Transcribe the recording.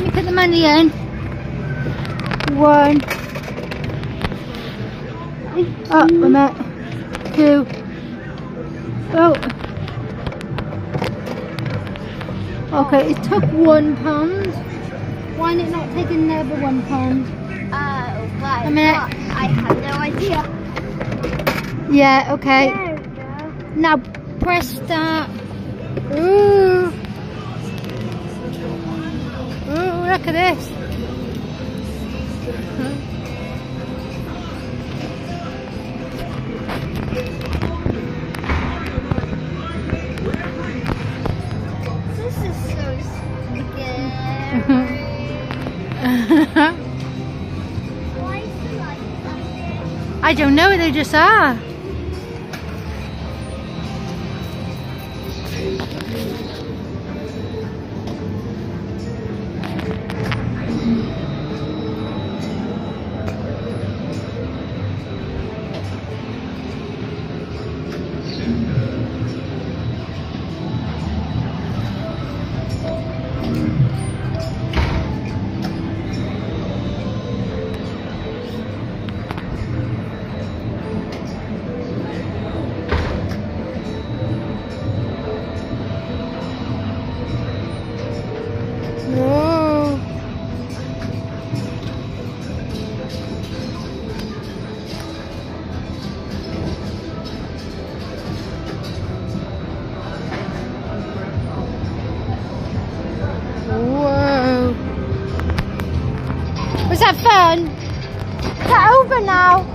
Let me put the money in. 1. Oh, wait a minute. 2. Oh. Okay, it took £1. Why not take another £1? Why? A minute. I have no idea. Yeah, okay. There we go. Now press start. Ooh. Ooh, look at this. This is so scary. Why is the light like this? I don't know, they just are. Whoa. Whoa. Was that fun? Is that over now?